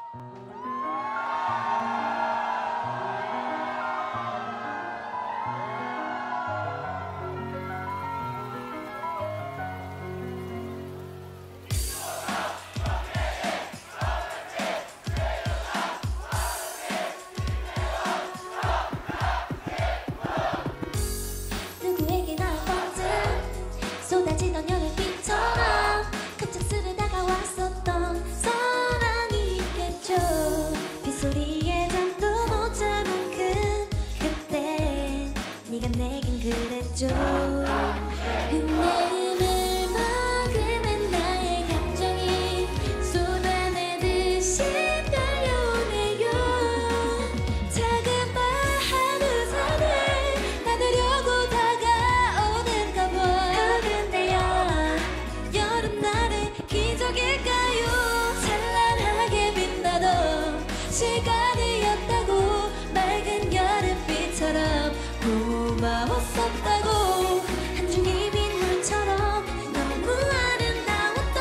쏟아지던 여름빛처럼 급작스레 다가왔었던 사랑이 있겠죠. 빗소리에 잠도 못 잘 만큼 그때 네가 내겐 그랬죠. 흔들림을 막으면 나의 감정이 쏟아내듯이 달려오네요. 작은 바 하루살을 닫으려고 다가오는가 봐. 여름날의 기적일까요? 찬란하게 빛나던 시간이었다고. 맑은 여름빛처럼 고마웠었다고. 한 줄기 빗물처럼 너무 아름다웠던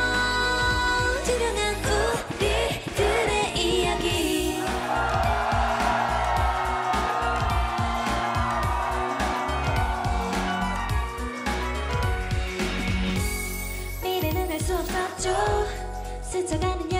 투명한 우리들의 이야기. 미래는 알 수 없었죠. 스쳐가는